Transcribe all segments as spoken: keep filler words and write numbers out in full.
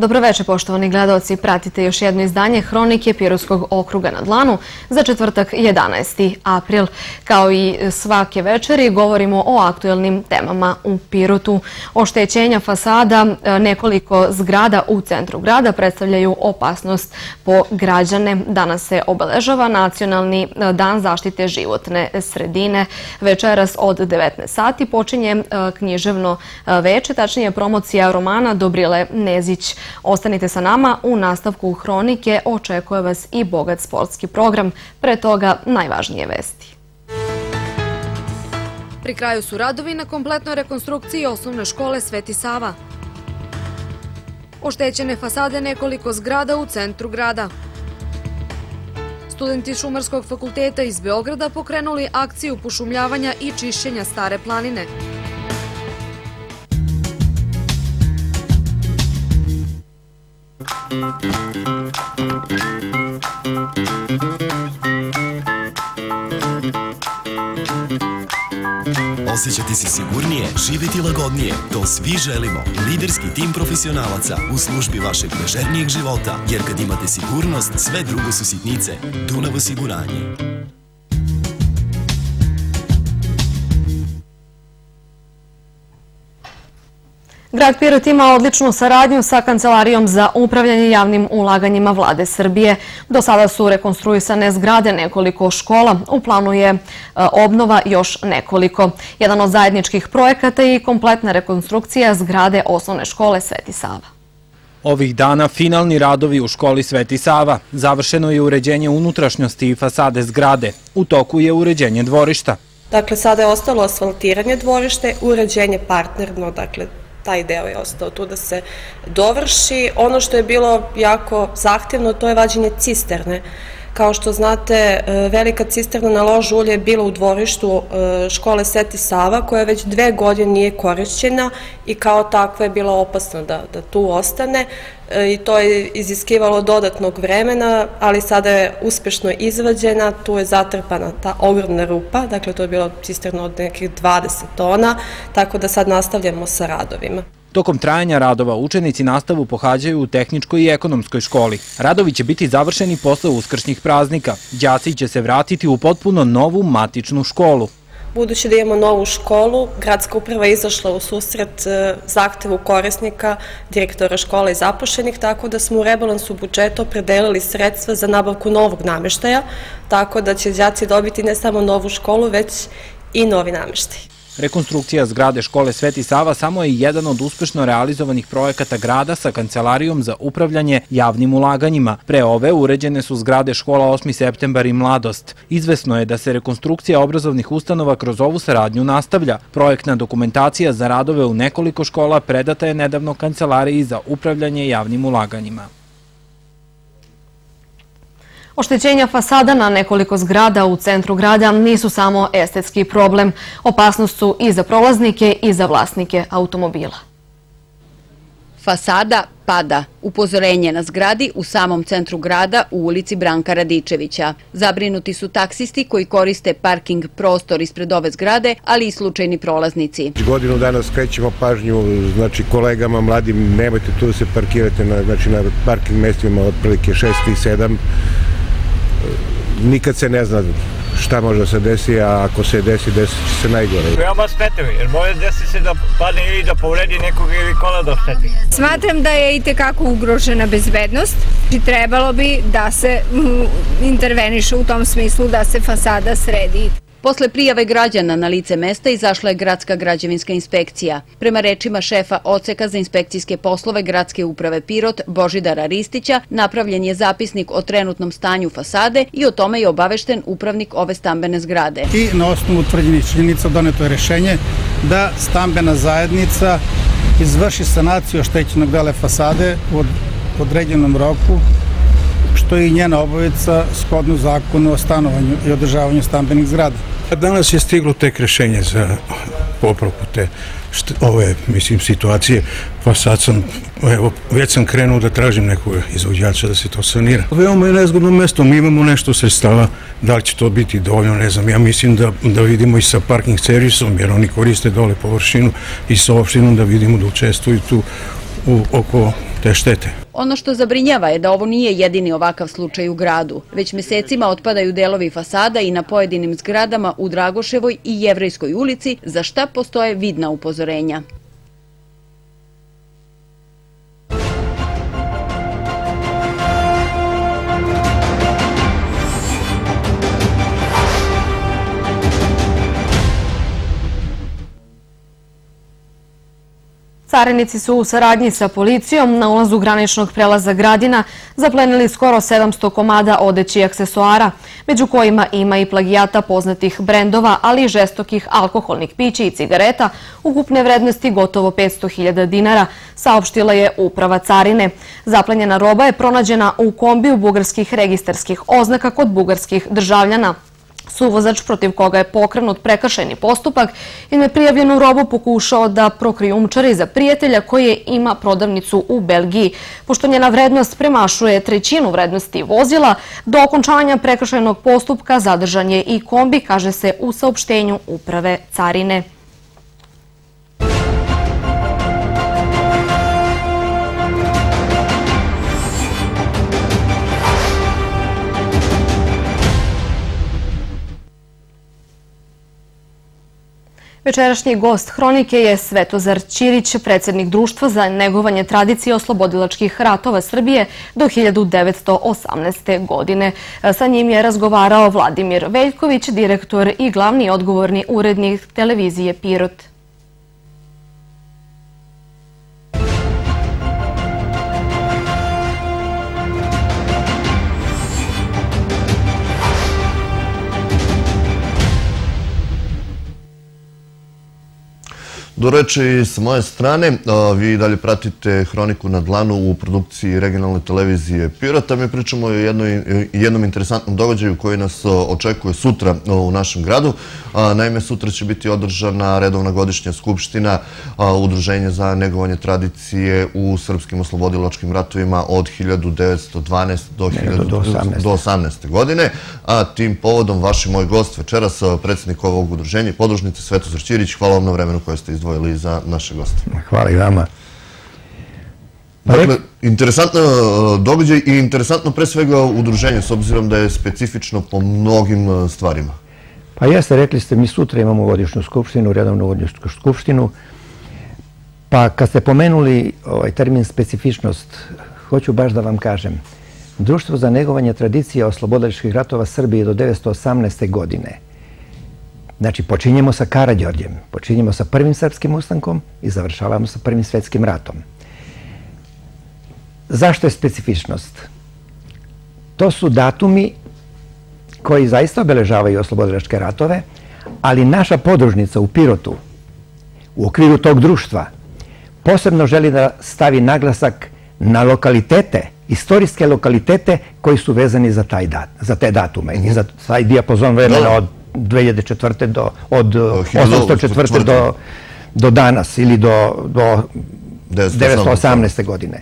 Dobroveče, poštovani gledaoci. Pratite još jedno izdanje Hronike Pirotskog okruga na dlanu za četvrtak jedanaesti april. Kao i svake večeri govorimo o aktuelnim temama u Pirotu. Oštećenja fasada nekoliko zgrada u centru grada predstavljaju opasnost po građane. Danas se obeležava Nacionalni dan zaštite životne sredine. Večeras od devetnaest sati počinje književno veče, tačnije promocija romana Dobrile Nezić. Ostanite sa nama, u nastavku Hronike očekuje vas i bogat sportski program, pre toga najvažnije vesti. Pri kraju su radovi na kompletnoj rekonstrukciji osnovne škole Sveti Sava. Oštećene fasade nekoliko zgrada u centru grada. Studenti Šumarskog fakulteta iz Beograda pokrenuli akciju pošumljavanja i čišćenja Stare planine. Osjećati se sigurnije, živjeti lagodnije. To svi želimo. Liderski tim profesionalaca u službi vašeg ležernijeg života. Jer kad imate sigurnost, sve drugo su sitnice. Dunav osiguranje. Grad Pirot ima odličnu saradnju sa Kancelarijom za upravljanje javnim ulaganjima Vlade Srbije. Do sada su rekonstruisane zgrade nekoliko škola. U planu je obnova još nekoliko. Jedan od zajedničkih projekata je i kompletna rekonstrukcija zgrade osnovne škole Sveti Sava. Ovih dana finalni radovi u školi Sveti Sava. Završeno je uređenje unutrašnjosti i fasade zgrade. U toku je uređenje dvorišta. Dakle, sada je ostalo asfaltiranje dvorište, uređenje partnerno, dakle, taj deo je ostao tu da se dovrši. Ono što je bilo jako zahtevno, to je vađenje cisterne. Kao što znate, velika cisterna na lož ulje je bila u dvorištu škole Sveti Sava, koja već dve godine nije korišćena i kao takva je bila opasna da, da tu ostane. I to je iziskivalo dodatnog vremena, ali sada je uspešno izvađena, tu je zatrpana ta ogromna rupa, dakle to je bilo cisterno od nekih dvadeset tona, tako da sad nastavljamo sa radovima. Tokom trajanja radova učenici nastavu pohađaju u tehničkoj i ekonomskoj školi. Radovi će biti završeni posle uskršnjih praznika. Đaci će se vratiti u potpuno novu matičnu školu. Budući da imamo novu školu, gradska uprava je izašla u susret zahtevu korisnika, direktora škola i zaposlenih, tako da smo u rebalansu budžeta opredelili sredstva za nabavku novog nameštaja, tako da će đaci dobiti ne samo novu školu, već i novi nameštaj. Rekonstrukcija zgrade škole Sveti Sava samo je jedan od uspešno realizovanih projekata grada sa Kancelarijom za upravljanje javnim ulaganjima. Pre ove uređene su zgrade škola osmi septembar i Mladost. Izvesno je da se rekonstrukcija obrazovnih ustanova kroz ovu saradnju nastavlja. Projektna dokumentacija za radove u nekoliko škola predata je nedavno Kancelariji za upravljanje javnim ulaganjima. Oštećenja fasada na nekoliko zgrada u centru grada nisu samo estetski problem. Opasnost su i za prolaznike i za vlasnike automobila. Fasada pada. Upozorenje na zgradi u samom centru grada u ulici Branka Radičevića. Zabrinuti su taksisti koji koriste parking prostor ispred ove zgrade, ali i slučajni prolaznici. Godinu dana skrećemo pažnju znači, kolegama mladim, nemojte tu da se parkirate na, znači, na parking mestima otprilike šest i sedam. Nikad se ne zna šta može da se desi, a ako se desi, desi će se najgore. Veoma smetaju, jer može desi se da padne ili da povredi nekog ili kola da ošteti. Smatram da je i tekako ugrožena bezbednost i trebalo bi da se interveniše u tom smislu da se fasada sredi. Posle prijave građana na lice mesta izašla je Gradska građevinska inspekcija. Prema rečima šefa odseka za inspekcijske poslove Gradske uprave Pirot, Božidara Ristića, napravljen je zapisnik o trenutnom stanju fasade i o tome je obavešten upravnik ove stambene zgrade. I na osnovu utvrđenih činjenica doneto je rešenje da stambena zajednica izvrši sanaciju oštećenog dela fasade u određenom roku, što je i njena obaveza shodno zakonu o stanovanju i održavanju stambenih zgrada. Danas je stiglo tek rešenje za popravku te ove, mislim, situacije, pa sad sam, evo, već sam krenuo da tražim nekog izvođača da se to sanira. Veoma je nezgodno mesto, mi imamo nešto sredstava, da li će to biti dovoljno, ne znam, ja mislim da, da vidimo i sa parking servisom, jer oni koriste dole površinu i sa opštinom da vidimo da učestvuju tu oko te štete. Ono što zabrinjava je da ovo nije jedini ovakav slučaj u gradu. Već mesecima otpadaju delovi fasada i na pojedinim zgradama u Dragoševoj i Jevrejskoj ulici, za šta postoje vidna upozorenja. Carinici su u saradnji sa policijom na ulazu graničnog prelaza Gradina zaplenili skoro sedamsto komada odeće i aksesuara, među kojima ima i plagijata poznatih brendova, ali i žestokih alkoholnih pića i cigareta, ukupne vrednosti gotovo petsto hiljada dinara, saopštila je Uprava carine. Zaplenjena roba je pronađena u kombiju bugarskih registarskih oznaka kod bugarskih državljana. Suvozač protiv koga je pokrenut prekršajni postupak i neprijavljenu robu pokušao da prokrijumčari za prijatelja koji ima prodavnicu u Belgiji. Pošto njena vrednost premašuje trećinu vrednosti vozila, do okončanja prekršajnog postupka zadržan je i kombi, kaže se u saopštenju Uprave carine. Večerašnji gost Hronike je Svetozar Ćirić, predsjednik Društva za negovanje tradicije oslobodilačkih ratova Srbije do hiljadu devetsto osamnaeste. godine. Sa njim je razgovarao Vladimir Veljković, direktor i glavni odgovorni urednik televizije Pirot. Do reči s moje strane, vi dalje pratite Hroniku na dlanu u produkciji regionalne televizije Pirota. Mi pričamo o jednom interesantnom događaju koji nas očekuje sutra u našem gradu. Naime, sutra će biti održana redovna godišnja skupština Udruženja za negovanje tradicije u srpskim oslobodilačkim ratovima od hiljadu devetsto dvanaeste. do osamnaeste. godine. A tim povodom vaš i moj gost večeras, predsjednik ovog udruženja i podružnice Svetozar Ćirić, hvala vam na vremenu koje ste izdvojili za naše goste. Hvala i vama. Dakle, interesantno događaj i interesantno pre svega udruženje, s obzirom da je specifično po mnogim stvarima. Pa jeste, rekli ste, mi sutra imamo godišnju skupštinu, redovnu godišnju skupštinu, pa kad ste pomenuli ovaj termin specifičnost, hoću baš da vam kažem, Društvo za negovanje tradicije oslobodilačkih ratova Srbije do devetsto osamnaeste. godine. Znači, počinjemo sa Karađorđem, počinjemo sa prvim srpskim ustankom i završavamo sa prvim svetskim ratom. Zašto je specifičnost? To su datumi koji zaista obeležavaju oslobodilačke ratove, ali naša podružnica u Pirotu, u okviru tog društva, posebno želi da stavi naglasak na lokalitete, istorijske lokalitete koji su vezani za te datume i za taj dijapazon vremena od dve hiljade četvrte. do od osamsto četvrte. do danas ili do devetsto osamnaeste. godine.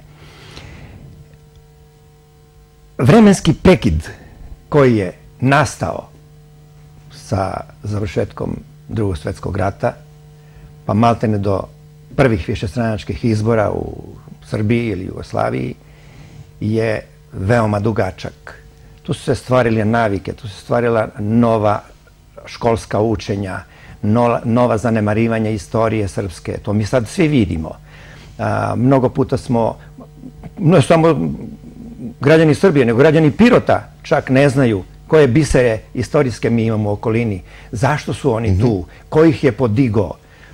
Vremenski prekid koji je nastao sa završetkom Drugog svjetskog rata, pa maltene do prvih višestranačkih izbora u Srbiji ili Jugoslaviji, je veoma dugačak. Tu su se stvarile navike, tu su se stvarila nova školska učenja, nova zanemarivanja istorije srpske. To mi sad svi vidimo. Mnogo puta smo, ne samo građani Srbije, nego građani Pirota čak ne znaju koje bisere istorijske mi imamo u okolini. Zašto su oni tu? Ko ih je podigao?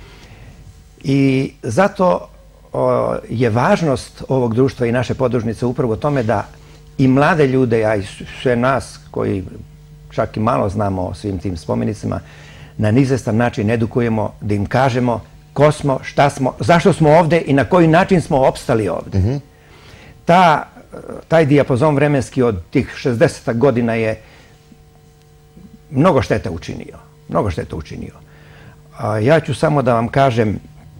I zato je važnost ovog društva i naše podružnice upravo tome da i mlade ljude, a i sve nas koji čak i malo znamo o svim tim spomenicima, na izvestan način edukujemo, da im kažemo ko smo, šta smo, zašto smo ovde i na koji način smo opstali ovde. Taj dijapazon vremenski od tih šezdeset godina je mnogo šteta učinio. Mnogo šteta učinio. Ja ću samo da vam kažem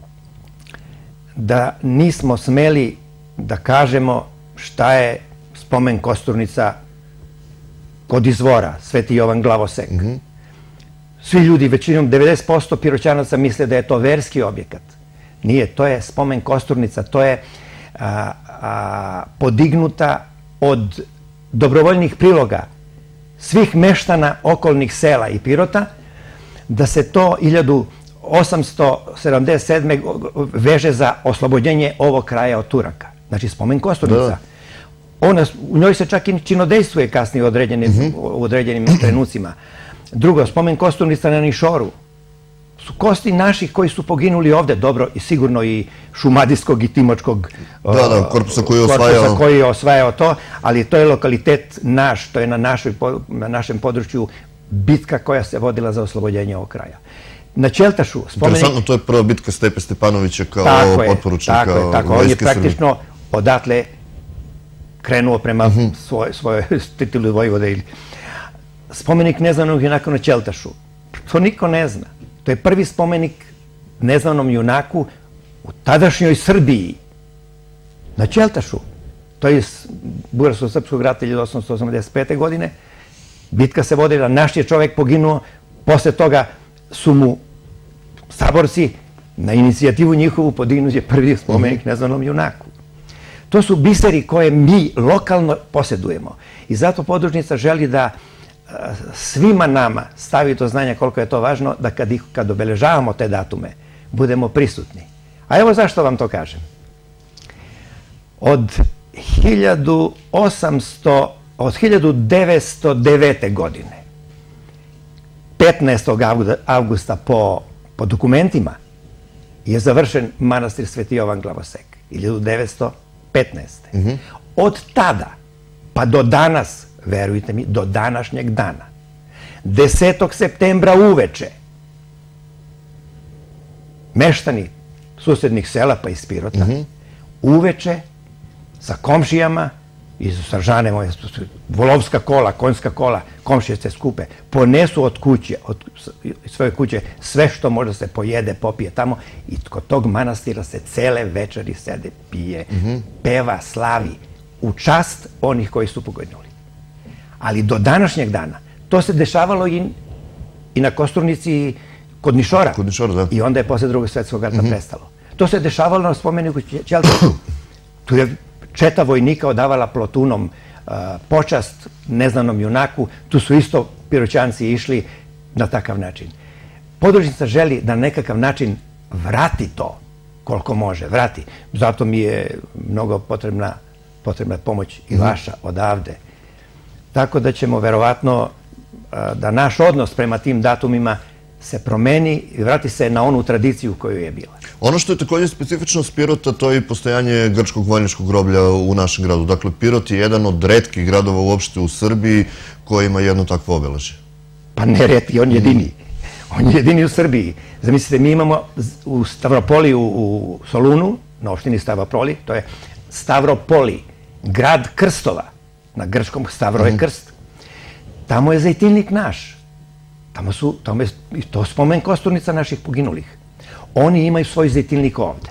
da nismo smeli da kažemo šta je spomen kosturnica kod izvora, Sveti Jovan Glavosek. Svi ljudi, većinom devedeset posto Piroćanaca misle da je to verski objekat. Nije, to je spomen kosturnica, to je podignuta od dobrovoljnih priloga svih meštana okolnih sela i Pirota, da se to hiljadu osamsto sedamdeset sedme. veže za oslobođenje ovog kraja od Turaka. Znači, spomen Kosturnica. U njoj se čak i činodejstvuje kasnije u određenim trenucima. Drugo, spomen Kosturnica na Nišoru. Su kosti naših koji su poginuli ovde, dobro, i sigurno i šumadijskog i timočkog korpusa koji je osvajao to, ali to je lokalitet naš, to je na našem području bitka koja se vodila za oslobođenje ovog kraja. Na Ćeltašu spomenik... Interesantno, to je prva bitka Stepe Stepanovića kao potporučnika vojske Srbije. Tako je, on je praktično odatle krenuo prema svojoj tituli Vojvode. Spomenik neznanog junaka na Ćeltašu. To niko ne zna. To je prvi spomenik neznanom junaku u tadašnjoj Srbiji. Na Ćeltašu. To je iz Bugarsko-srpskog rata hiljadu osamsto osamdeset pete. godine. Bitka se vodila, naš je čovek poginuo, posle toga su mu saborci na inicijativu njihovu podignuti prvi spomenik neznanom junaku. To su biseri koje mi lokalno posjedujemo i zato podružnica želi da svima nama stavi do znanja koliko je to važno, da kad obeležavamo te datume budemo prisutni. A evo zašto vam to kažem. Od hiljadu devetsto devete. godine, petnaestog avgusta po dokumentima, je završen manastir Sveti Jovan Glavosek, hiljadu devetsto petnaeste. Od tada pa do danas, verujte mi, do današnjeg dana, desetog septembra uveče, meštani susednih sela pa iz Pirota, uveče sa komšijama iz Saržane moje, volovska kola, konjska kola, komšije se skupe, ponesu od kuće, od svoje kuće, sve što može se pojede, popije tamo i kod tog manastira se cele večeri sede, pije, peva, slavi, u čast onih koji su poginuli. Ali do današnjeg dana, to se dešavalo i na Kosturnici kod Nišora. I onda je posle Drugog svetskog rata prestalo. To se dešavalo na spomeniku Ćeltašu. Tu je četa vojnika odavala plotunom počast neznanom junaku. Tu su isto Piroćanci išli na takav način. Podružnica želi da na nekakav način vrati to koliko može, vrati. Zato mi je mnogo potrebna potrebna pomoć i vaša odavde. Tako da ćemo verovatno da naš odnos prema tim datumima se promeni i vrati se na onu tradiciju koju je bila. Ono što je također specifičnost Pirota, to je i postojanje grčkog vojničkog groblja u našem gradu. Dakle, Pirot je jedan od retkih gradova uopšte u Srbiji koji ima jedno takvo obeležje. Pa ne retki, on je jedini. On je jedini u Srbiji. Zamislite, mi imamo u Stavropoli u Solunu, na opštini Stavropoli, to je Stavropoli, grad krstova, na grčkom Stavro je krst. Tamo je zejtilnik naš. Tamo su, tamo je to spomen Kosturnica naših poginulih. Oni imaju svoj zejtilnik ovde.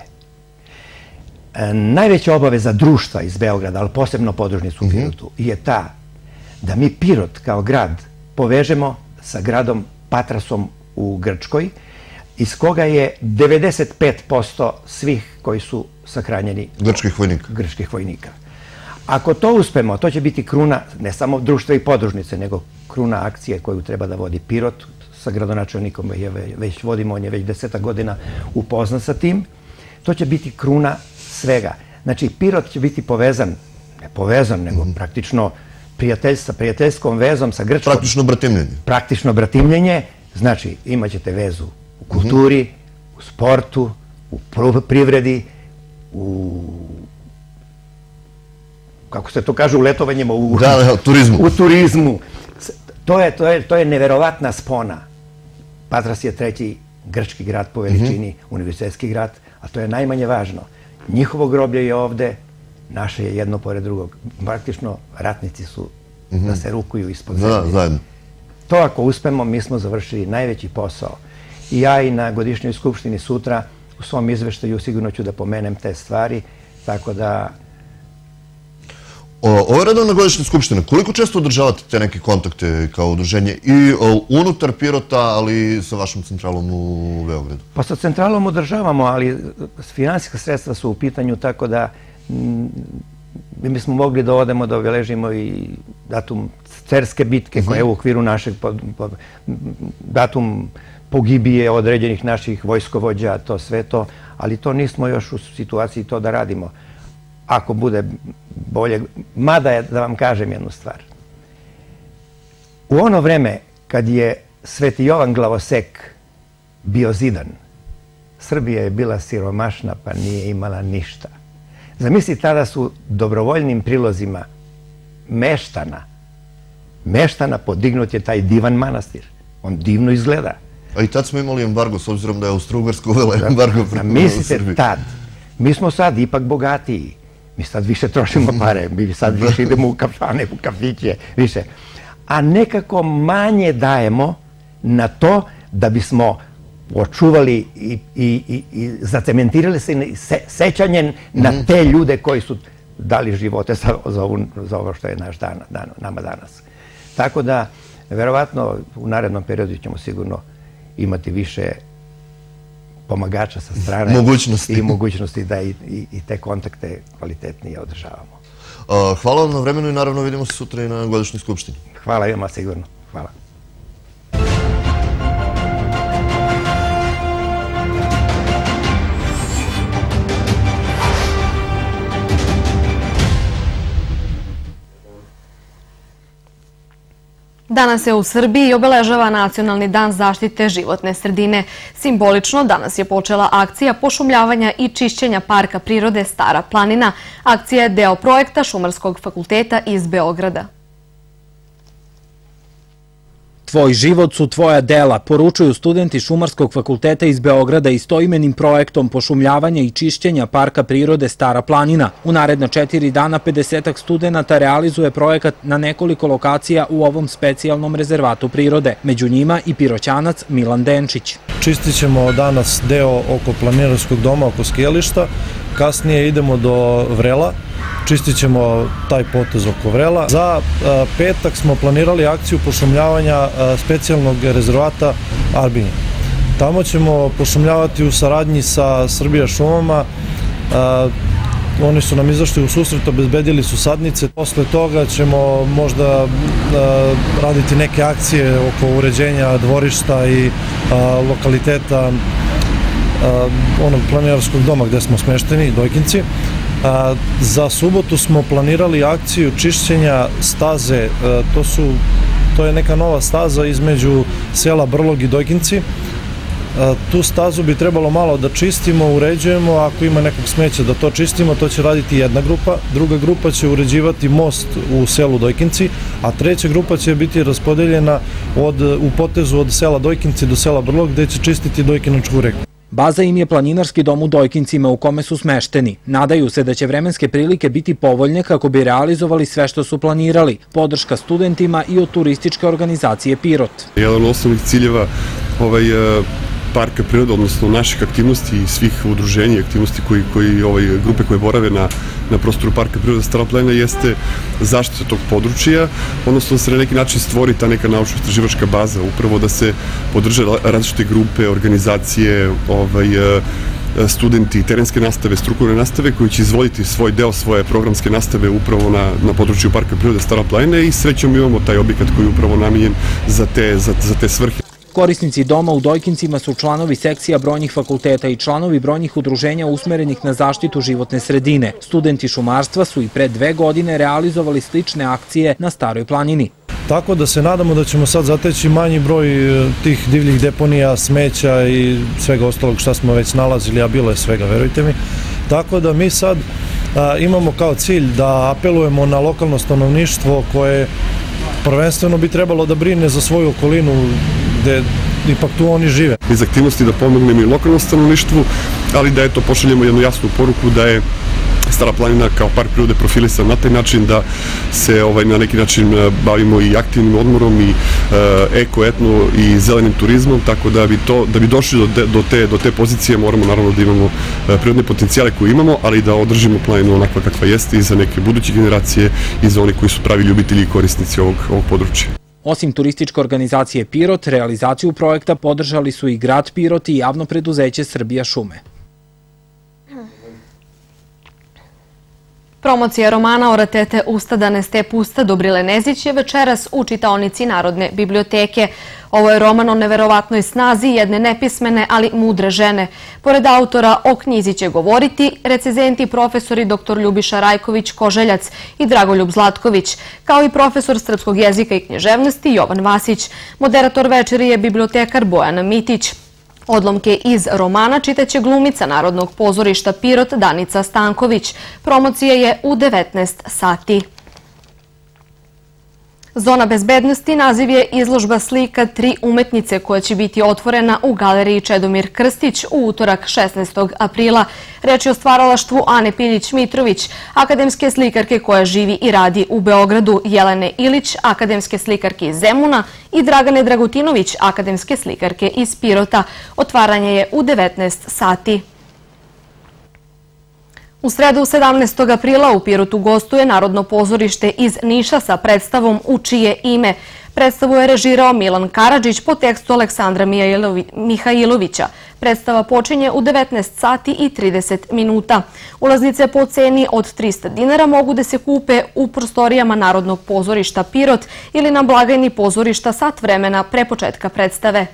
Najveća obaveza društva iz Beograda, ali posebno podružnicu u Pirotu, je ta da mi Pirot kao grad povežemo sa gradom Patrasom u Grčkoj, iz koga je devedeset pet posto svih koji su sahranjeni grčkih vojnika. Ako to uspemo, to će biti kruna ne samo društva i podružnice, nego kruna akcije koju treba da vodi Pirot. Sa gradonačelnikom već vodimo, on je već desetak godina upoznan sa tim. To će biti kruna svega. Znači, Pirot će biti povezan, ne povezan, nego praktično sa prijateljskom vezom sa Grčkom. Praktično bratimljenje. Praktično bratimljenje. Znači, imat ćete vezu u kulturi, u sportu, u privredi, u... kako se to kaže, u letovanjima, u turizmu. To je neverovatna spona. Patras je treći grčki grad po veličini, univerzitetski grad, a to je najmanje važno. Njihovo groblje je ovde, naše je jedno pored drugog. Praktično ratnici su da se rukuju ispod zemlje. To ako uspemo, mi smo završili najveći posao. I ja i na godišnjoj skupštini sutra u svom izveštaju sigurno ću da pomenem te stvari, tako da... Ovo je redovna godišnja skupština. Koliko često održavate te neke kontakte kao udruženje i unutar Pirota, ali i sa vašom centralom u Beogradu? Pa sa centralom održavamo, ali finansijska sredstva su u pitanju, tako da mi smo mogli da odemo da obeležimo i datum Cerske bitke koja je u okviru našeg datum pogibije određenih naših vojskovođa, to sve to, ali to nismo još u situaciji to da radimo. Ako bude bolje, mada je da vam kažem jednu stvar. U ono vreme kad je Sveti Jovan Glavosek bio zidan, Srbija je bila siromašna pa nije imala ništa. Zamisli, tada su dobrovoljnim prilozima meštana, meštana podignut je taj divan manastir. On divno izgleda. A i tad smo imali embargo, s obzirom da je Austro-Ugarska uvela embargo preko Srbije. Mislite tad, mi smo sad ipak bogatiji. Mi sad više trošimo pare, mi sad više idemo u kafane, u kafiće, više. A nekako manje dajemo na to da bismo očuvali i zacementirali se sećanjem na te ljude koji su dali živote za ovo što je nama danas. Tako da, verovatno, u narednom periodu ćemo sigurno imati više pomagača sa strane i mogućnosti da i te kontakte kvalitetnije održavamo. Hvala vam na vremenu i naravno vidimo se sutra i na godišnjoj skupštini. Hvala, ima sigurno. Hvala. Danas se u Srbiji obeležava Nacionalni dan zaštite životne sredine. Simbolično, danas je počela akcija pošumljavanja i čišćenja Parka prirode Stara planina. Akcija je deo projekta Šumarskog fakulteta iz Beograda. Tvoj život su tvoja dela, poručuju studenti Šumarskog fakulteta iz Beograda istoimenim projektom pošumljavanja i čišćenja Parka prirode Stara planina. U naredna četiri dana pedesetak studenata realizuje projekat na nekoliko lokacija u ovom specijalnom rezervatu prirode. Među njima i piroćanac Milan Denčić. Čistit ćemo danas deo oko planinarskog doma, oko skijališta. Kasnije idemo do Vrela. Čistit ćemo taj potez oko Vrela. Za petak smo planirali akciju pošumljavanja specijalnog rezervata Arbinje. Tamo ćemo pošumljavati u saradnji sa Srbija šumama. Oni su nam izašli u susret, obezbedili su sadnice. Posle toga ćemo možda raditi neke akcije oko uređenja dvorišta i lokaliteta onog planinarskog doma gde smo smešteni, Dojkinci. Za subotu smo planirali akciju čišćenja staze, to je neka nova staza između sela Brlog i Dojkinci. Tu stazu bi trebalo malo da čistimo, uređujemo, ako ima nekog smeća da to čistimo, to će raditi jedna grupa, druga grupa će uređivati most u selu Dojkinci, a treća grupa će biti raspodeljena u potezu od sela Dojkinci do sela Brlog gde će čistiti Dojkinačku reku. Baza im je planinarski dom u Dojkincima u kome su smešteni. Nadaju se da će vremenske prilike biti povoljne kako bi realizovali sve što su planirali. Podrška studentima i od turističke organizacije Pirot. Jedan od osnovnih ciljeva ovaj Parka prirode, odnosno naših aktivnosti i svih udruženja i aktivnosti grupe koje borave na prostoru Parka prirode Stara planina jeste zaštita tog područja, odnosno da se na neki način stvori ta neka naučno-istraživačka baza, upravo da se podrže različite grupe, organizacije, studenti, terenske nastave, strukovne nastave koji će izvoditi svoj deo svoje programske nastave upravo na području Parka prirode Stara planina i srećom imamo taj objekat koji je upravo namenjen za te svrhe. Korisnici doma u Dojkincima su članovi sekcija brojnih fakulteta i članovi brojnih udruženja usmerenih na zaštitu životne sredine. Studenti šumarstva su i pre dve godine realizovali slične akcije na Staroj planini. Tako da se nadamo da ćemo sad zateći manji broj tih divljih deponija, smeća i svega ostalog što smo već nalazili, a bilo je svega, verujte mi. Tako da mi sad imamo kao cilj da apelujemo na lokalno stanovništvo koje prvenstveno bi trebalo da brine za svoju okolinu gde ipak tu oni žive. Iz aktivnosti da pomognemo i lokalnom stanovništvu, ali da eto pošaljemo jednu jasnu poruku da je Stara planina kao park prirode profilisan na taj način da se na neki način bavimo i aktivnim odmorom i eko, etno i zelenim turizmom, tako da bi došli do te pozicije moramo naravno da imamo prirodne potencijale koje imamo, ali i da održimo planinu onakva kakva jeste i za neke buduće generacije i za one koji su pravi ljubitelji i korisnici ovog područja. Osim turističke organizacije Pirot, realizaciju projekta podržali su i grad Pirot i javno preduzeće Srbija šume. Promocija romana Oratete usta da ne ste pusta Dobrile Nezić je večeras u čitaonici Narodne biblioteke. Ovo je roman o neverovatnoj snazi jedne nepismene, ali mudre žene. Pored autora o knjizi će govoriti recenzenti profesori doktor Ljubiša Rajković-Koželjac i Dragoljub Zlatković, kao i profesor srpskog jezika i književnosti Jovan Vasić. Moderator večeri je bibliotekar Bojana Mitić. Odlomke iz romana čitaće glumica Narodnog pozorišta Pirot Danica Stanković. Promocija je u devetnaest sati. Zona bezbednosti naziv je izložba slika tri umetnice koja će biti otvorena u galeriji Čedomir Krstić u utorak šesnaestog aprila. Reč je o stvaralaštvu Ane Piljić-Mitrović, akademske slikarke koja živi i radi u Beogradu, Jelene Ilić, akademske slikarke iz Zemuna i Dragane Dragutinović, akademske slikarke iz Pirota. Otvaranje je u devetnaest sati. U sredu sedamnaestog aprila u Pirotu gostuje Narodno pozorište iz Niša sa predstavom U čije ime. Predstavu je režirao Milan Karadžić po tekstu Aleksandra Mihajlovića. Predstava počinje u devetnaest sati i trideset minuta. Ulaznice po ceni od trista dinara mogu da se kupe u prostorijama Narodnog pozorišta Pirot ili na blagajni pozorišta sat vremena pre početka predstave.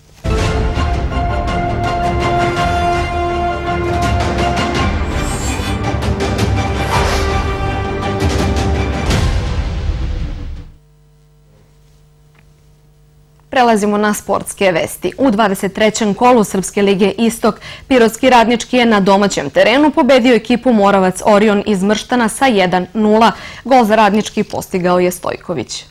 Prelazimo na sportske vesti. U dvadeset trećem kolu Srpske lige Istok Pirotski Radnički je na domaćem terenu pobedio ekipu Moravac Orion iz Mrštana sa jedan nula. Gol za Radnički postigao je Stojković.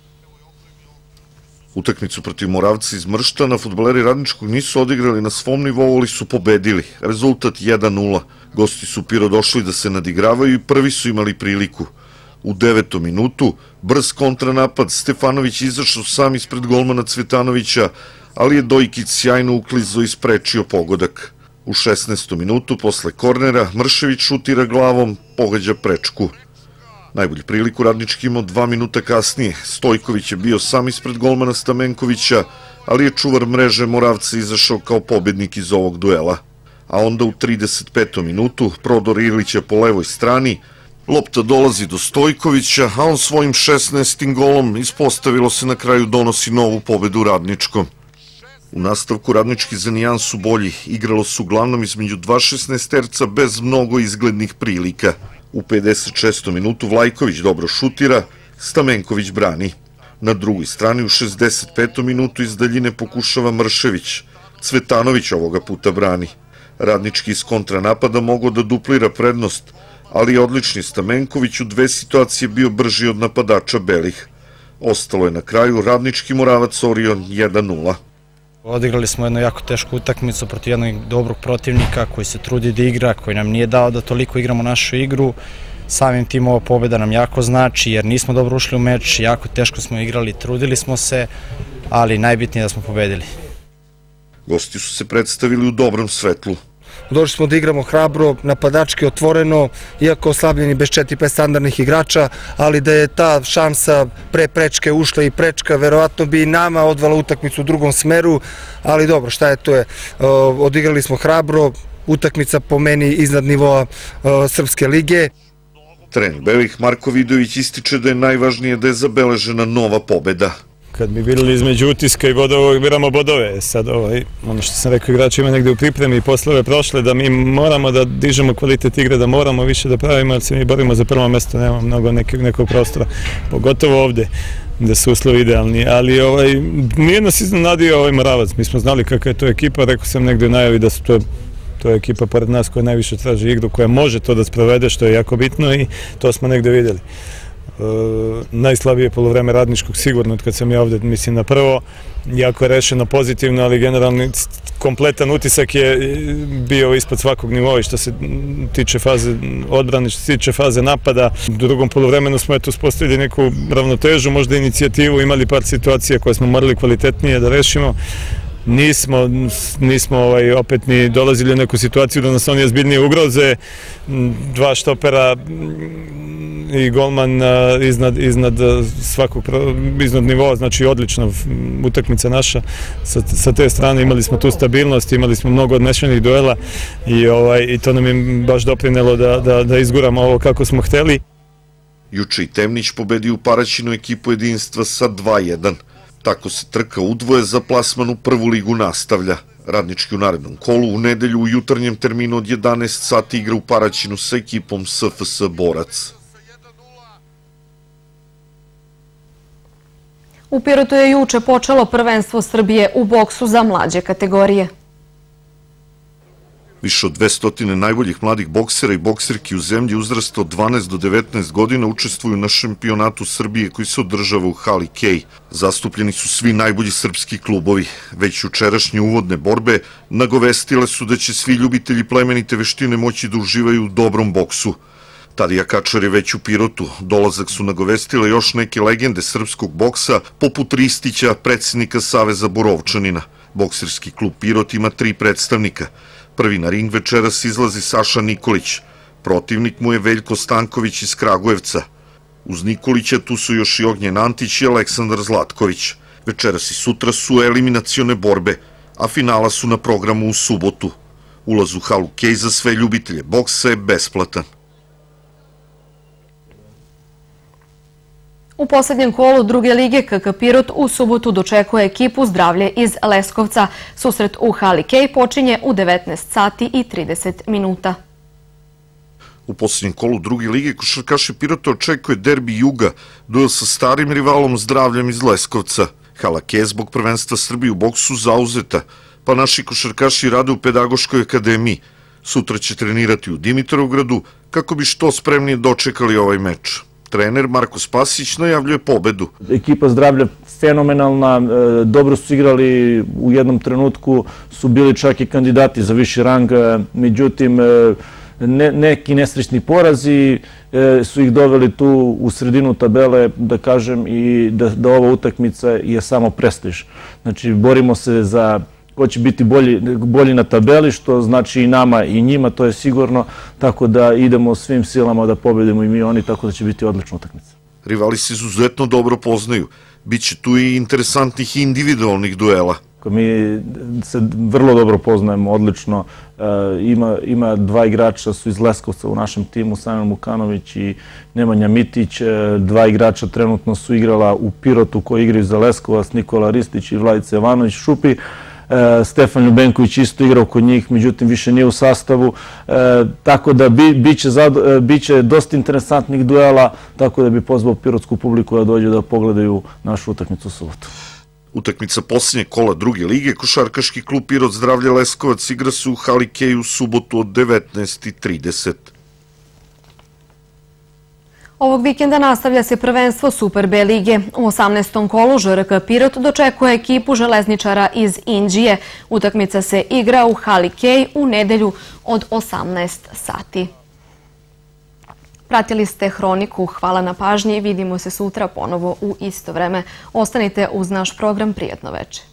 Utakmicu protiv Moravca iz Mrštana fudbaleri Radničkog nisu odigrali na svom nivou, ali su pobedili. Rezultat jedan nula. Gosti su Piro došli da se nadigravaju i prvi su imali priliku. U devetom minutu, brz kontranapad, Stefanović izašao sam ispred golmana Cvetanovića, ali je Dojkić sjajno uklizao i sprečio pogodak. U šesnaestom minutu, posle kornera, Mršević šutira glavom, pogađa prečku. Najbolju priliku Radnički imao dva minuta kasnije. Stojković je bio sam ispred golmana Stamenkovića, ali je čuvar mreže Moravca izašao kao pobednik iz ovog duela. A onda u trideset petom minutu, prodor Ilića po levoj strani, lopta dolazi do Stojkovića, a on svojim šesnaestim golom ispostavilo se na kraju donosi novu pobedu Radničkom. U nastavku Radnički za nijansu bolji, igralo su uglavnom između dva šesnaesterca bez mnogo izglednih prilika. U pedeset šestom minutu Vlajković dobro šutira, Stamenković brani. Na drugoj strani u šezdeset petom minutu iz daljine pokušava Mršević, Cvetanović ovoga puta brani. Radnički iz kontranapada mogao da duplira prednost, ali je odlični Stamenković u dve situacije bio brži od napadača belih. Ostalo je na kraju Radnički Moravac Orion jedan nula. Odigrali smo jednu jako tešku utakmicu protiv jednog dobrog protivnika koji se trudi da igra, koji nam nije dao da toliko igramo našu igru. Samim tim ova pobjeda nam jako znači jer nismo dobro ušli u meč, jako teško smo igrali, trudili smo se, ali najbitnije je da smo pobedili. Gosti su se predstavili u dobrom svetlu. Došli smo da igramo hrabro, napadački otvoreno, iako oslabljeni bez četiri pet standardnih igrača, ali da je ta šansa pre prečke ušla i prečka, verovatno bi i nama odvala utakmicu u drugom smeru, ali dobro, šta je to je. Odigrali smo hrabro, utakmica po meni iznad nivoa Srpske lige. Trener belih Marko Vidović ističe da je najvažnije da je zabeležena nova pobeda. Kad bi birali između utiska i bodova, biramo bodove. Sad ono što sam rekao, igrači ima negde u pripremi i posle ove prošle, da mi moramo da dižemo kvalitet igre, da moramo više da pravimo, jer se mi borimo za prvo mesto, nema mnogo nekog prostora, pogotovo ovde, da su uslovi idealni, ali nije nas iznenadio ovaj Moravac, mi smo znali kakva je to ekipa, rekao sam negde u najavi da su to To je ekipa pored nas koja najviše traži igru, koja može to da sprovede, što je jako bitno i to smo negde vidjeli. Najslabije polovreme Radničkog sigurno od kad sam ja ovde, mislim na prvo, jako je rešeno pozitivno, ali generalni kompletan utisak je bio ispod svakog nivoa i što se tiče faze odbrane, što se tiče faze napada. U drugom polovremenu smo eto uspostavili neku ravnotežu, možda inicijativu, imali par situacija koje smo morali kvalitetnije da rešimo, nismo, nismo ovaj, opet ni dolazili u neku situaciju da nas oni ozbiljnije ugroze. Dva štopera i golman iznad, iznad svakog iznad nivoa, znači odlična utakmica naša. Sa, sa te strane imali smo tu stabilnost, imali smo mnogo odnešenih duela i, ovaj, i to nam je baš doprinelo da, da, da izguramo ovo kako smo hteli. Juče i Temnić pobedio u Paraćinu ekipu Jedinstva sa dva jedan. Tako se trka udvoje za plasman u prvu ligu nastavlja. Radnički u narednom kolu u nedelju u jutarnjem terminu od jedanaest sati igra u Paraćinu sa ekipom S F S Borac. U Pirotu je juče počelo prvenstvo Srbije u boksu za mlađe kategorije. Više od dvesta najboljih mladih boksera i bokserki u zemlji uzrasta od dvanaest do devetnaest godina učestvuju na šampionatu Srbije koji se održava u hali Kej. Zastupljeni su svi najbolji srpski klubovi. Već jučerašnje uvodne borbe nagovestile su da će svi ljubitelji plemenite veštine moći da uživaju u dobrom boksu. Tadija Kačar je već u Pirotu. Dolazak su nagovestile još neke legende srpskog boksa, poput Ristića, predsjednika Saveza Borovčanina. Bokserski klub Pirot ima tri predstavnika. Prvi na ring večeras izlazi Saša Nikolić. Protivnik mu je Veljko Stanković iz Kragujevca. Uz Nikolića tu su još i Ognjen Antić i Aleksandar Zlatković. Večeras i sutra su eliminacione borbe, a finala su na programu u subotu. Ulaz u halu Kej za sve ljubitelje boksa je besplatan. U posljednjem kolu druge lige K K Pirot u subotu dočekuje ekipu Zdravlje iz Leskovca. Susret u hali Kej počinje u devetnaest sati i trideset minuta. U posljednjem kolu druge lige košarkaši Pirota očekuje derbi Juga, duel sa starim rivalom Zdravljem iz Leskovca. Hala Kej zbog prvenstva Srbije u boksu zauzeta, pa naši košarkaši rade u Pedagoškoj akademiji. Sutra će trenirati u Dimitrovgradu kako bi što spremnije dočekali ovaj meč. Trener Marko Spasić najavljuje pobedu. Ekipa Zdravlja fenomenalna, dobro su igrali, u jednom trenutku su bili čak i kandidati za viši rang, međutim neki nesrećni porazi su ih doveli tu u sredinu tabele, da kažem, i da ova utakmica je samo prestiž. Znači, borimo se za ko će biti bolji na tabeli, što znači i nama i njima, to je sigurno, tako da idemo svim silama da pobedimo i mi oni, tako da će biti odlična utakmica. Rivali se izuzetno dobro poznaju. Biće tu i interesantnih individualnih duela. Mi se vrlo dobro poznajemo, odlično. Ima dva igrača su iz Leskovca u našem timu, Samuel Mukanović i Nemanja Mitić. Dva igrača trenutno su igrala u Pirotu koji igraju za Leskovac, Nikola Ristić i Vladica Jovanović Šupi. Stefan Ljubenković isto igrao kod njih, međutim više nije u sastavu, tako da biće dosta interesantnih duela, tako da bi pozvao pirotsku publiku da dođe da pogledaju našu utakmicu u subotu. Utakmica posljednje kola druge lige, košarkaški klub Pirot Zdravlje Leskovac igra se u hali Kej u subotu od devetnaest i trideset. Ovog vikenda nastavlja se prvenstvo Super B lige. U osamnaestom kolu Ž R K Pirot dočekuje ekipu železničara iz Inđije. Utakmica se igra u hali Kej u nedelju od osamnaest sati. Pratili ste Hroniku. Hvala na pažnji. Vidimo se sutra ponovo u isto vreme. Ostanite uz naš program. Prijatno večer.